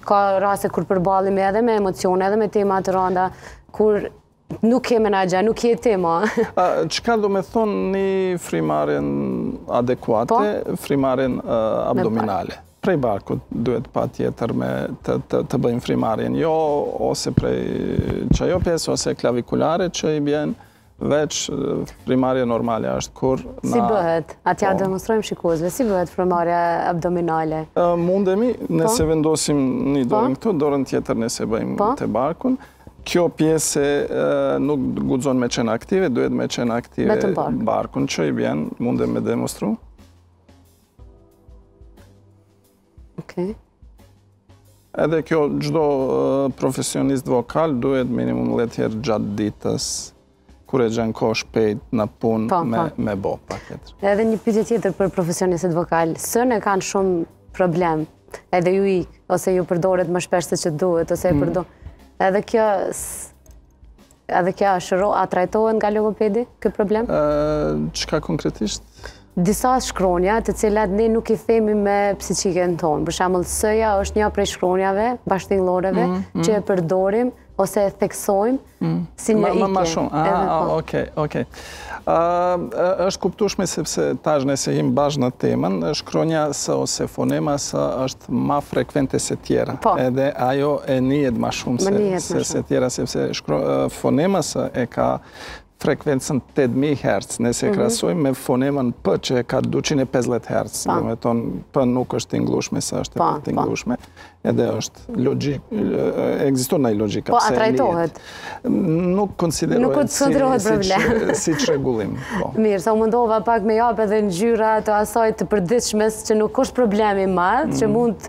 ka raste kur përballemi edhe me emocione, edhe me tema të rënda, kur nuk ke menaxha, nuk je tema. Çka do me thonë një frimarrjen adekuate, frimarrjen abdominale? Prej barkut duhet patjetër të bëjmë frimarrjen, jo ose prej çajo pjesë ose klavikulare që i bjen veç frimarrje normale është kur Si bëhet? Atja demonstrojmë shikuesve, si bëhet frimarrja abdominale? Mundemi, nëse vendosim një dorën këtu, dorën tjetër nëse bëjmë të barkun. Kjo pjesë nuk guxon me qenë aktive, duhet me qenë aktive barkun që i bjen, mundem me demonstru. Edhe kjo çdo profesionist vokal duhet minimum 10 herë gjatë ditës, kur e gjen kohë shpejt në punë me bo paketër. Edhe një pyetje tjetër për profesionistët vokal, sënë kanë shumë problem, edhe ju ik, ose ju përdoret më shpesh se që duhet, ose e përdor. Edhe kjo a trajtohet nga logopedi, kjo problem? Çka konkretisht? Disa shkronja të cilat ne nuk i themi me psiqikën tonë. Për shembull, S-ja është një prej shkronjave bashkëtingëlloreve që e përdorim ose e theksojmë si një ikje. Ma shumë, okej. Është kuptueshme sepse tash nëse jemi bashkë në temën, shkronja S ose fonema S është ma frekvente se tjera. Edhe ajo e njihet ma shumë se tjera, sepse fonema S e ka frekvencën 8000 Hz, nëse krahasojmë me fonemën P që ka 250 Hz, do me thonë P nuk është tinglueshme, S është e tinglueshme, edhe është logjik, ekziston ndaj logjika. Po, a trajtohet? Nuk konsiderohet si çrregullim. Mirë, sa u mundova pak me jap edhe ngjyra të asaj të përditshmes që nuk është problemi i madh, që mund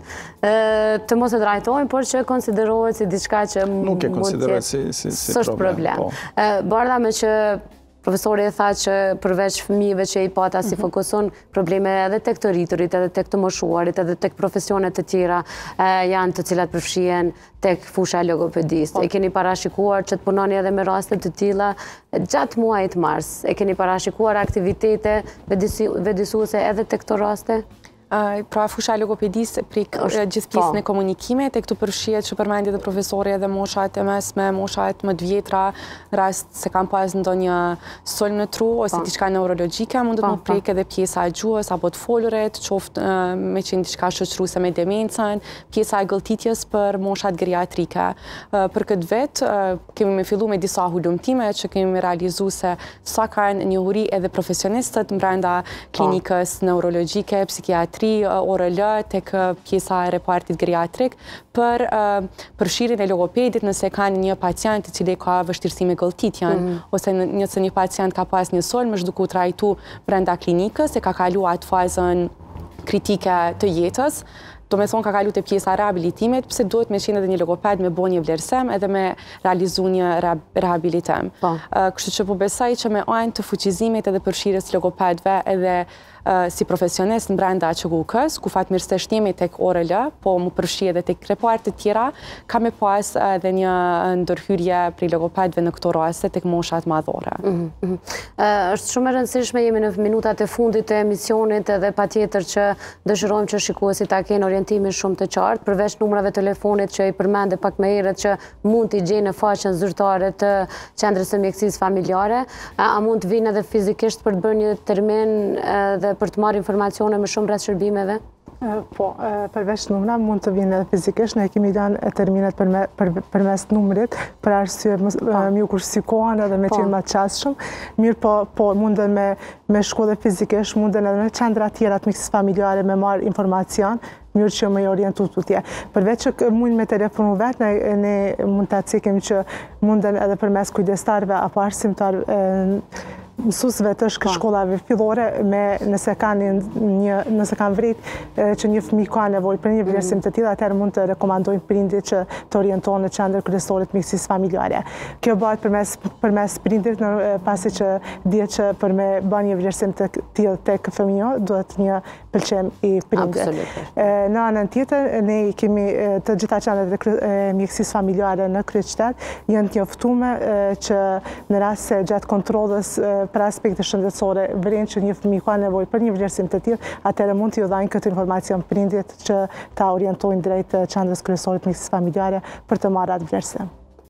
të mos e trajtojmë, por që konsiderohet si diçka që nuk e konsiderohet si problem. Bardha me që profesori e tha që përveç fëmijëve që i pata si fokuson probleme edhe tek të rriturit, edhe tek të moshuarit, edhe tek profesionet të tjera janë të cilat përfshihen tek fusha logopedisë. E keni parashikuar që të punoni edhe me raste të tilla gjatë muajit mars? E keni parashikuar aktivitete vëdësuese edhe tek këto raste? Pra fusha logopedisë prik gjithë pjesën e komunikimit, e këtu përfshihet që përmendi edhe profesori edhe moshat e mesme, moshat më të vjetra, rast se kam pas ndonjë sulm në tru ose diçka neurologjike, mund të më prek edhe pjesa e gjuhës apo të folurit, qoftë me qenë diçka shoqëruese me demencën, pjesa e gëlltitjes për moshat geriatrike. Për këtë vit kemi me fillu me disa hulumtime që kemi realizuar se sa kanë njohuri edhe profesionistët brenda klinikës neurologjike, psikiatri, ORL tek pjesa e repartit geriatrik për përfshirjen e logopedit nëse kanë një pacient i cili ka vështirësi me gëlltitjen ose nëse një pacient ka pas një sulm është duke u trajtuar brenda klinikës e ka kaluar atë fazën kritike të jetës. Do me thonë ka kalu të pjesa rehabilitimit, pse duhet me qenë edhe një logoped me bo një vlerësem edhe me realizu një rehabilitim. Kështu që po besoj që me anë të fuqizimit edhe përfshirjes logopedve edhe si profesionist në brenda ÇGUK-s, ku fatmirësisht jemi tek ORL, po mu përfshi edhe tek repartet tjera, ka me pas edhe një ndërhyrje prej logopedve në këto raste tek moshat madhore. Është shumë e rëndësishme, jemi në minutat e fundit të emisionit edhe patjetër që dëshirojmë që shikuesit ta kenë orientimin shumë të qartë, përveç numrave telefonit që i përmende pak më herët që mund t'i gjejnë në faqen zyrtare të Qendrës së Mjekësisë Familjare, a mund të vinë edhe fizikisht për të bërë një termin dhe për të marrë informacione më shumë rreth shërbimeve? Po, përveç numra mund të vinë edhe fizikisht, ne kemi dhënë terminet përmes numrit, për arsye më kursikohen edhe me qenë më të qasshëm. Mirë po munden me shku edhe fizikisht, munden edhe me qendra tjera të mjekësisë familjare me marrë informacion, mirë që me orientu të tje. Përveç që mund me telefonu vetë, ne mund të cikim që munden edhe përmes kujdestarve apo arsimtar mësuesve të shkollave fillore nëse kanë vrit që një fëmijë ka nevojë për një vlerësim të tillë, atëherë mund të rekomandojnë prindit që të orientohen në qendër kryesore të mjekësisë familjare. Kjo bëhet përmes prindit, pasi që dihet që për me bërë një vlerësim të tillë tek fëmia duhet një pëlqim i prindit. Në anën tjetër, ne kemi të gjitha qendrat e mjekësisë familjare në kryeqytet janë të njoftuar që në rast se gjatë kontrollës për aspekte shëndetësore vlen që një fëmijë ka nevojë për një vlerësim të tillë, atëherë mund t'ju dhajnë këtë informacion prindit që ta orientojnë drejt qendrës kryesore të mjekësisë familjare për të marrë atë vlerësim.